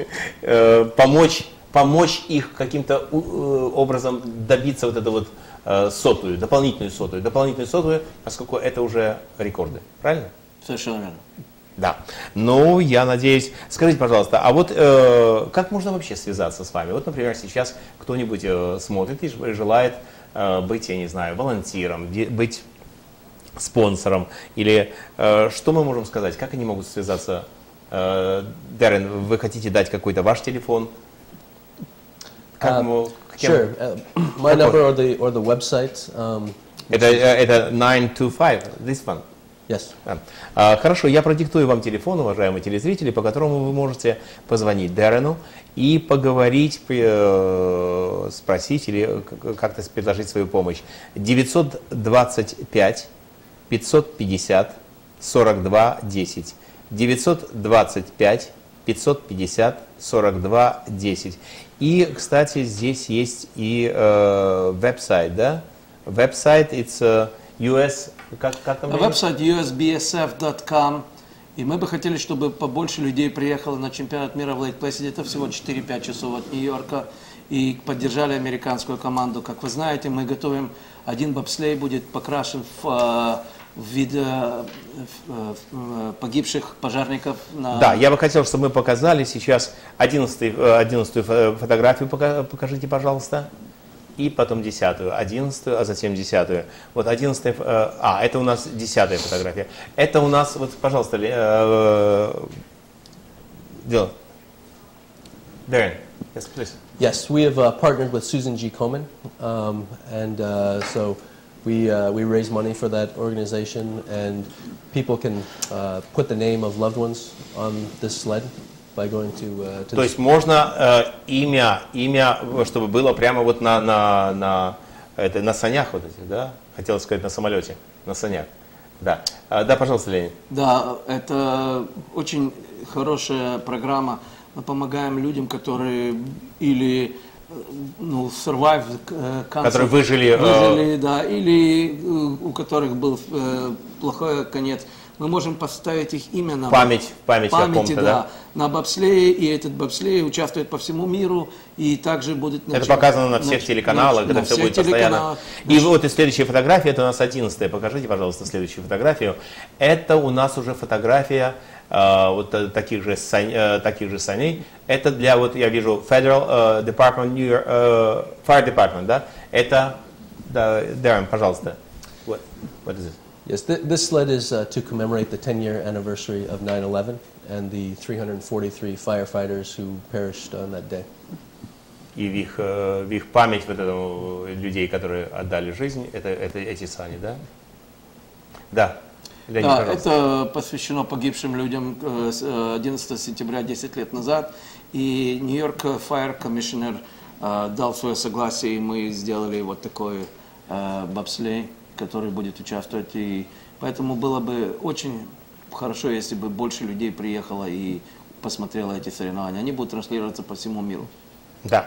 помочь их каким-то образом добиться вот эту вот дополнительную сотую, поскольку это уже рекорды. Правильно? Совершенно верно. Да. Ну, я надеюсь. Скажите, пожалуйста, а вот как можно вообще связаться с вами? Вот, например, сейчас кто-нибудь смотрит и желает быть, я не знаю, волонтером, быть спонсором, или что мы можем сказать? Как они могут связаться? Даррен, вы хотите дать какой-то ваш телефон? Sure. My number or the website. Это 925, this one. Yes. Хорошо, я продиктую вам телефон, уважаемые телезрители, по которому вы можете позвонить Даррену и поговорить, спросить или как-то предложить свою помощь. 925 550 42 10. 925 550 42 10. И, кстати, здесь есть и веб-сайт, да? Веб-сайт, it's US, как там? Веб-сайт usbsf.com. И мы бы хотели, чтобы побольше людей приехало на чемпионат мира в Лейк Плэсиде. Это всего 4-5 часов от Нью-Йорка. И поддержали американскую команду. Как вы знаете, мы готовим, один бобслей будет покрашен в вид погибших пожарников. Да, я бы хотел, чтобы мы показали сейчас 11-ю фотографию, покажите, пожалуйста, и потом 10-ю, 11-ю, а затем 10-ю. Вот 11-я, это у нас 10-я фотография. Это у нас, вот, пожалуйста, Dylan. Darren, yes, please. Yes, we have partnered with Susan G. Komen, so we raise money for that organization, and people can put the name of loved ones on this sled by going to То есть можно имя, чтобы было прямо вот на санях вот этих, да? Хотел сказать на самолете, на санях. Да, да, пожалуйста, Леонид. Да, это очень хорошая программа. Мы помогаем людям, которые или survive cancer, которые выжили, да, или у которых был плохой конец. Мы можем поставить их имя на памяти о ком-то, да, на бобслее, и этот бобслей участвует по всему миру, и также будет... Это показано на всех телеканалах, это все будет постоянно. И вот и следующая фотография, это у нас 11-я, покажите, пожалуйста, следующую фотографию. Это у нас уже фотография вот таких же саней. Это для, вот я вижу, Federal Department, New York, Fire Department, да? Это, да, Darren, пожалуйста. What is it? Yes, this sled is to commemorate the 10-year anniversary of 9/11 and the 343 firefighters who perished on that day. И в их память вот людей, которые отдали жизнь, это эти сани, да? Да. Леонид, да, это посвящено погибшим людям 11 сентября 10 лет назад. И Нью-Йорк Fire Commissioner дал свое согласие, и мы сделали вот такой бобслей, который будет участвовать. И поэтому было бы очень хорошо, если бы больше людей приехало и посмотрело эти соревнования. Они будут транслироваться по всему миру. Да.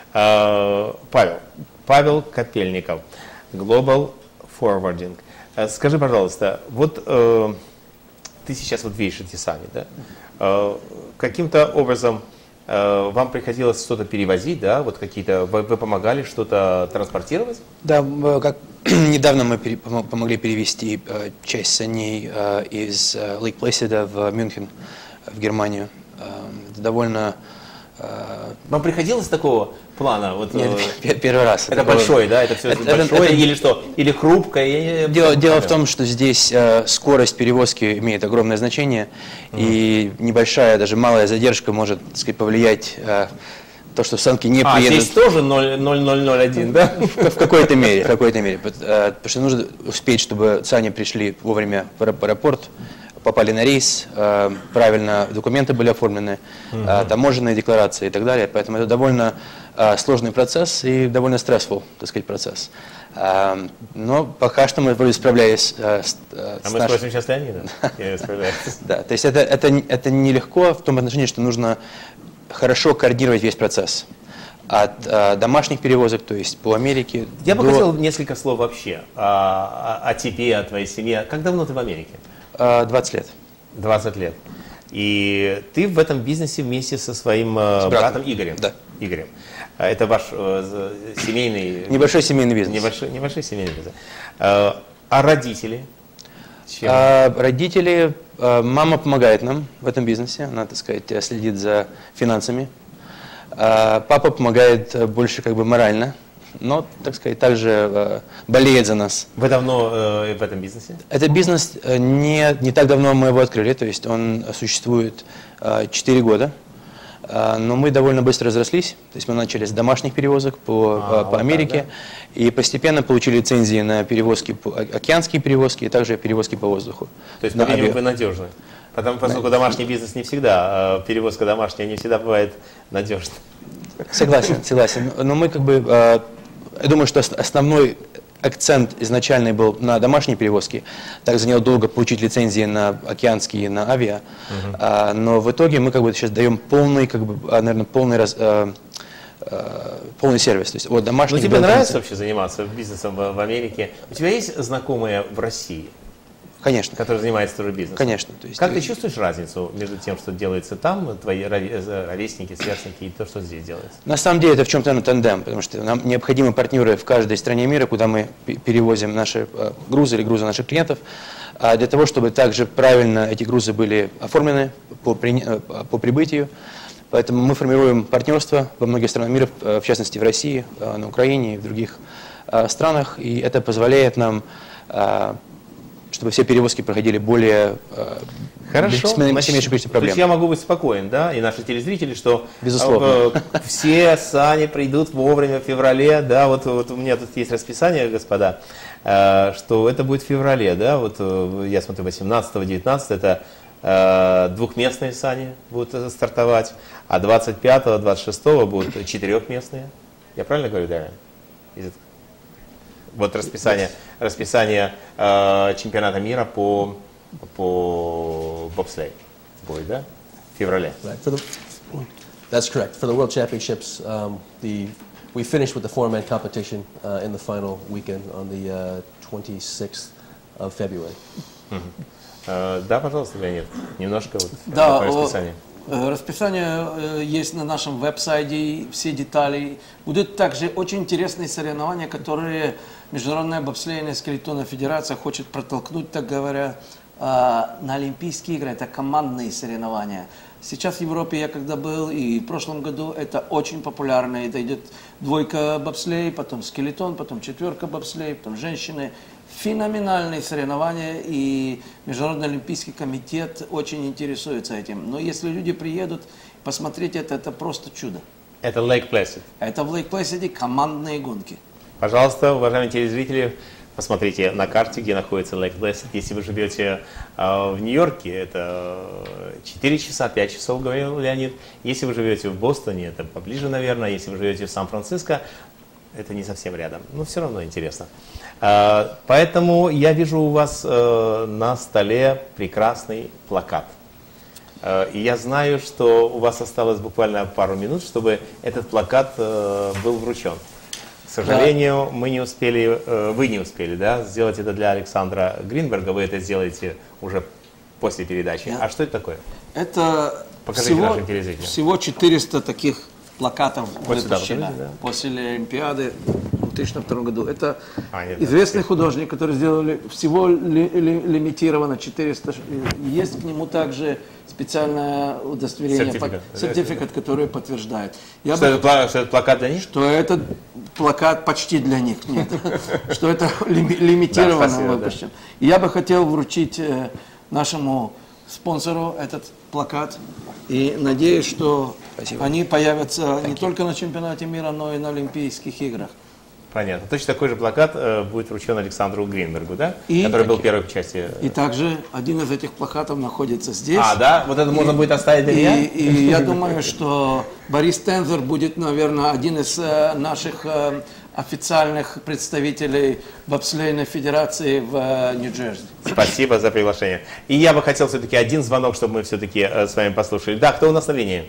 Павел Копельников, Global Forwarding. Скажи, пожалуйста, вот ты сейчас вот видишь эти сани, да? Каким-то образом вам приходилось что-то перевозить, да? Вот какие-то, вы помогали что-то транспортировать? Да, как недавно мы помогли перевести часть саней из Лейк Плэсида в Мюнхен, в Германию. Это довольно... Вам приходилось такого плана? Вот, нет, первый раз. Это большой, да? Это все большое или что? Или хрупкое? Дело в том, что здесь скорость перевозки имеет огромное значение, и небольшая, даже малая задержка может, так сказать, повлиять то, что санки не приедут. Здесь тоже 0,0001, да? В какой-то мере. Потому что нужно успеть, чтобы сани пришли вовремя в аэропорт, попали на рейс, правильно документы были оформлены, таможенные декларации и так далее. Поэтому это довольно сложный процесс и довольно стрессфул, так сказать, процесс. Но пока что мы вроде справлялись с мы спросим сейчас Леонида, Да, то есть это нелегко в том отношении, что нужно хорошо координировать весь процесс. От домашних перевозок, то есть по Америке. Я бы хотел несколько слов вообще о тебе, о твоей семье. Как давно ты в Америке? 20 лет. 20 лет. И ты в этом бизнесе вместе со своим братом Игорем. Да. Игорем. Это ваш семейный... Небольшой семейный бизнес. Небольшой семейный бизнес. А родители? Родители, мама помогает нам в этом бизнесе, она, так сказать, следит за финансами. Папа помогает больше как бы морально, но, так сказать, также болеет за нас. Вы давно в этом бизнесе? Это бизнес не так давно мы его открыли, то есть он существует 4 года. Но мы довольно быстро разрослись, то есть мы начали с домашних перевозок по Америке, и постепенно получили лицензии на перевозки, океанские перевозки, и также перевозки по воздуху. То есть, по-видимому, вы надежны. Поскольку домашний бизнес не всегда, перевозка домашняя не всегда бывает надежной. Согласен. Но мы как бы, я думаю, что основной акцент изначальный был на домашние перевозки. Так заняло долго получить лицензии на океанские, на авиа. Но в итоге мы как бы сейчас даем полный, как бы, наверное, полный сервис. То есть от домашних. Но тебе нравится вообще заниматься бизнесом в Америке? У тебя есть знакомые в России? Конечно. Которые занимаются тоже бизнесом? Конечно. То есть, как ты чувствуешь разницу между тем, что делается там, твои ровесники, сверстники, и то, что здесь делается? На самом деле это в чем-то тандем, потому что нам необходимы партнеры в каждой стране мира, куда мы перевозим наши грузы или грузы наших клиентов, для того, чтобы также правильно эти грузы были оформлены по прибытию. Поэтому мы формируем партнерство во многих странах мира, в частности в России, на Украине и в других странах, и это позволяет нам, чтобы все перевозки проходили более... Хорошо. С меньшим количеством проблем. То есть я могу быть спокоен, да, и наши телезрители, что все сани придут вовремя в феврале, да, вот у меня тут есть расписание, господа, что это будет в феврале, да, вот я смотрю 18-19, это двухместные сани будут стартовать, а 25-26 будут 4-местные. Я правильно говорю, Дарья? Вот расписание чемпионата мира по бобслей будет, да? В феврале. That's correct. For the World Championships, we finished with the four-man competition in the final weekend on the 26th of February. Да, пожалуйста, Леонид, немножко вот по расписанию. Расписание есть на нашем веб-сайте, все детали. Будут также очень интересные соревнования, которые Международная бобслейная скелетонная федерация хочет протолкнуть, так говоря, на Олимпийские игры. Это командные соревнования. Сейчас в Европе я когда был, и в прошлом году это очень популярно. Это идет двойка бобслей, потом скелетон, потом четверка бобслей, потом женщины. Феноменальные соревнования, и Международный олимпийский комитет очень интересуется этим. Но если люди приедут посмотреть это просто чудо. Это Lake Placid. Это в Lake Placid командные гонки. Пожалуйста, уважаемые телезрители, посмотрите на карте, где находится Lake Placid. Если вы живете в Нью-Йорке, это 4 часа, 5 часов, говорил Леонид. Если вы живете в Бостоне, это поближе, наверное. Если вы живете в Сан-Франциско, это не совсем рядом, но все равно интересно. Поэтому я вижу у вас на столе прекрасный плакат. И я знаю, что у вас осталось буквально пару минут, чтобы этот плакат был вручен. К сожалению, мы не успели, вы не успели, да, сделать это для Александра Гринберга. Вы это сделаете уже после передачи. А что это такое? Это всего 400 таких плакатов выпущено после Олимпиады в 2002 году. Это известный художник, который сделали, всего лимитировано 400. Есть к нему также специальное удостоверение, сертификат, который подтверждает. Что это плакат для них? Что это плакат почти для них, нет. Что это лимитированно выпущено. Я бы хотел вручить нашему спонсору этот плакат и надеюсь, что они появятся не только на чемпионате мира, но и на Олимпийских играх. Понятно. Точно такой же плакат будет вручен Александру Гринбергу, да? И который был в первой части. И также один из этих плакатов находится здесь. А, да? Вот это можно будет оставить для меня? И я думаю, что Борис Тензор будет, наверное, один из наших официальных представителей бобслейной федерации в Нью-Джерси. Спасибо за приглашение. И я бы хотел все-таки один звонок, чтобы мы все-таки с вами послушали. Да, кто у нас на линии?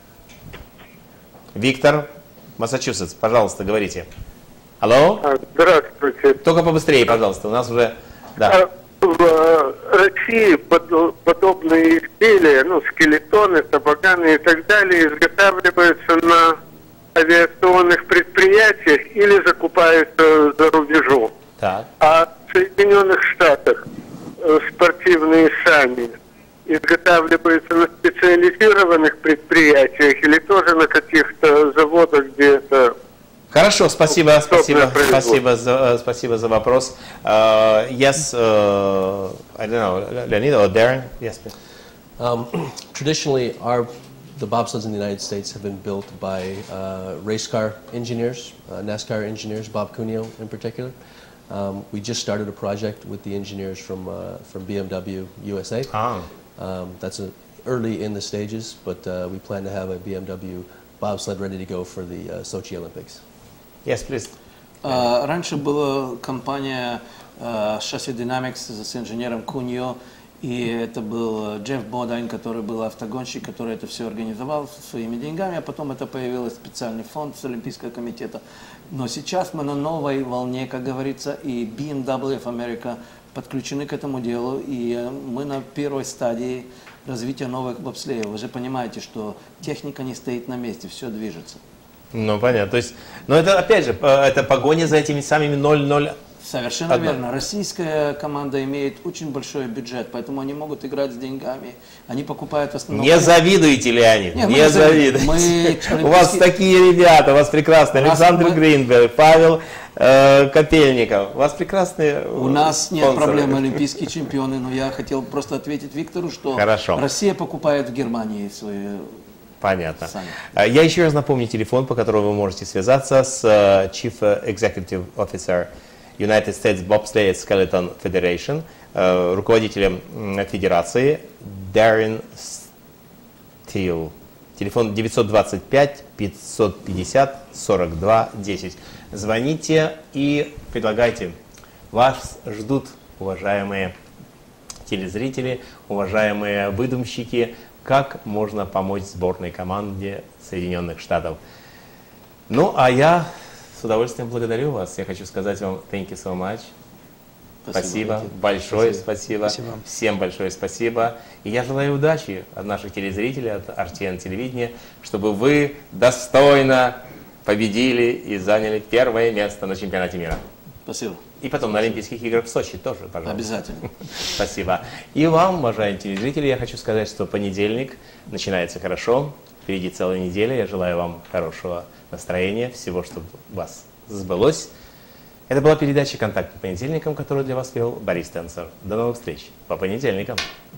Виктор, Массачусетс, пожалуйста, говорите. Алло? Здравствуйте. Только побыстрее, пожалуйста, у нас уже... Да. В России подобные изделия, ну, скелетоны, тобоганы и так далее, изготавливаются на авиационных предприятиях или закупаются за рубежом. Так. А в Соединенных Штатах спортивные сани изготавливаются на специализированных предприятиях или тоже на каких-то заводах, где это... Хорошо, спасибо за вопрос. Yes, I don't know, Leonid or Darren? Yes, please. Traditionally, the bobsleds in the United States have been built by race car engineers, NASCAR engineers, Bob Cuneo in particular. We just started a project with the engineers from BMW USA. That's early in the stages, but we plan to have a BMW bobsled ready to go for the Sochi Olympics. Yes, please. Раньше была компания Chassis Dynamics с инженером Куньо, и это был Джефф Бодайн, который был автогонщик, который это все организовал своими деньгами, а потом это появился специальный фонд с Олимпийского комитета. Но сейчас мы на новой волне, как говорится, и BMW of America подключены к этому делу, и мы на первой стадии развития новых бобслеев. Вы же понимаете, что техника не стоит на месте, все движется. Ну, понятно. То есть, но это, опять же, это погоня за этими самыми 0-0. Совершенно верно. Российская команда имеет очень большой бюджет, поэтому они могут играть с деньгами. Они покупают в основном... Не завидуйте, Леонид, не завидуйте. У вас такие ребята, у вас прекрасные. Александр Гринберг, Павел Копельников. У вас прекрасные спонсоры. У нас нет проблем, олимпийские чемпионы, но я хотел просто ответить Виктору, что Россия покупает в Германии свои... Понятно. Я еще раз напомню телефон, по которому вы можете связаться с Chief Executive Officer United States Bobsleigh Skeleton Federation, руководителем федерации Darren Steele. Телефон 925-550-42-10. Звоните и предлагайте. Вас ждут, уважаемые телезрители, уважаемые выдумщики, как можно помочь сборной команде Соединенных Штатов. Ну, а я с удовольствием благодарю вас. Я хочу сказать вам thank you so much. Спасибо. Большое спасибо. Всем большое спасибо. И я желаю удачи от наших телезрителей, от RTN телевидения, чтобы вы достойно победили и заняли первое место на чемпионате мира. Спасибо. И потом на Олимпийских играх в Сочи тоже, пожалуйста. Обязательно. Спасибо. И вам, уважаемые телезрители, я хочу сказать, что понедельник начинается хорошо. Впереди целая неделя. Я желаю вам хорошего настроения, всего, чтобы у вас сбылось. Это была передача «Контакт по понедельникам», которую для вас вел Борис Тензор. До новых встреч по понедельникам.